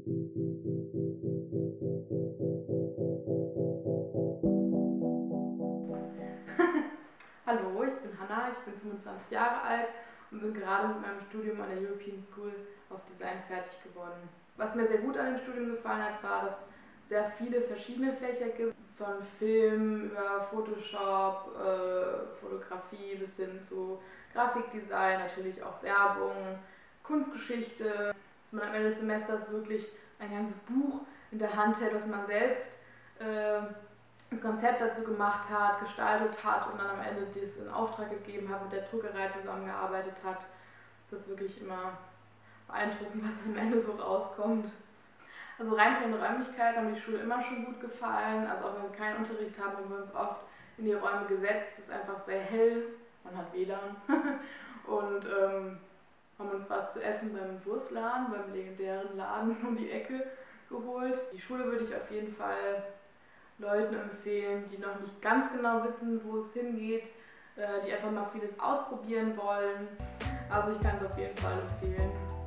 Hallo, ich bin Hanna, ich bin 25 Jahre alt und bin gerade mit meinem Studium an der European School of Design fertig geworden. Was mir sehr gut an dem Studium gefallen hat, war, dass es sehr viele verschiedene Fächer gibt, von Film über Photoshop, Fotografie bis hin zu Grafikdesign, natürlich auch Werbung, Kunstgeschichte, dass man am Ende des Semesters wirklich ein ganzes Buch in der Hand hält, das man selbst das Konzept dazu gemacht hat, gestaltet hat und dann am Ende das in Auftrag gegeben hat, mit der Druckerei zusammengearbeitet hat. Das ist wirklich immer beeindruckend, was am Ende so rauskommt. Also rein von den Räumlichkeiten hat mir die Schule immer schon gut gefallen. Also auch wenn wir keinen Unterricht haben, haben wir uns oft in die Räume gesetzt. Das ist einfach sehr hell, man hat WLAN und haben uns was zu essen beim Wurstladen, beim legendären Laden um die Ecke geholt. Die Schule würde ich auf jeden Fall Leuten empfehlen, die noch nicht ganz genau wissen, wo es hingeht, die einfach mal vieles ausprobieren wollen. Also ich kann es auf jeden Fall empfehlen.